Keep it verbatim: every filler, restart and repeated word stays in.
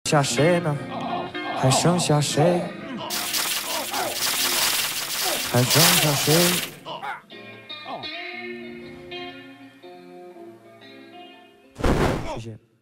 下谁呢？还剩下谁？还剩下谁？谢谢。